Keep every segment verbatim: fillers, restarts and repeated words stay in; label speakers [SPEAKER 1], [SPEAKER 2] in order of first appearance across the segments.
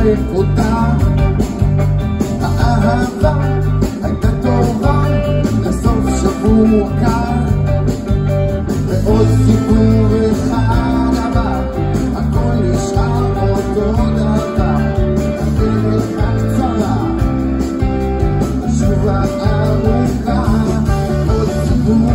[SPEAKER 1] אותה. האהבה הייתה טובה לסוף שבוע קר, ועוד סיפור אחד הבא, הכל נשאר אותו דבר. הדרך הקצרה שוב הארוכה, עוד סיפור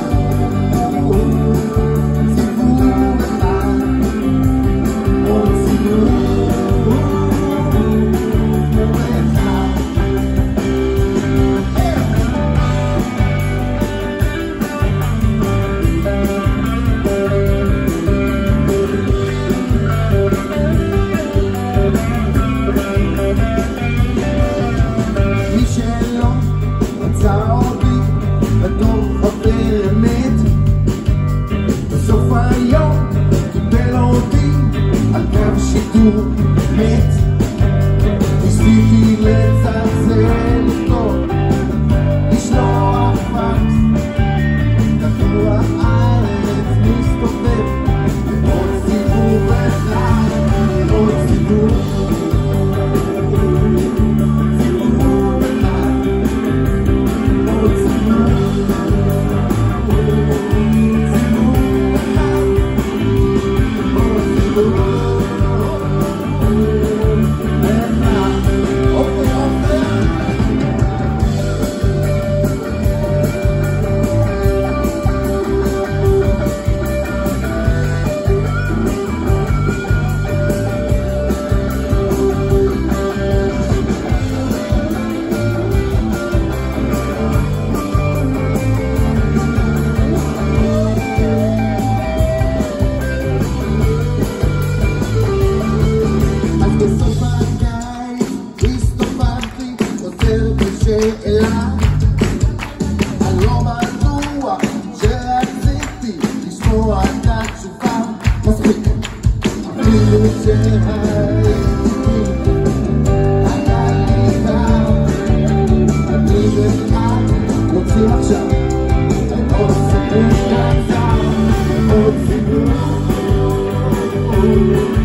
[SPEAKER 1] מת. ניסיתי לצלצל אותו, לשלוח פקס, כדור הארץ מסתובב, עוד סיבוב אחד, עוד סיבוב, סיבוב אחד, עוד סיבוב, סיבוב אחד, עוד סיבוב. שאלה, אני לא בטוח שרציתי לשמוע את התשובה. מספיק, אפילו שהייתי היה לי קר, אני ואחד רוצים עכשיו עוד סיפור קצר, עוד סיפור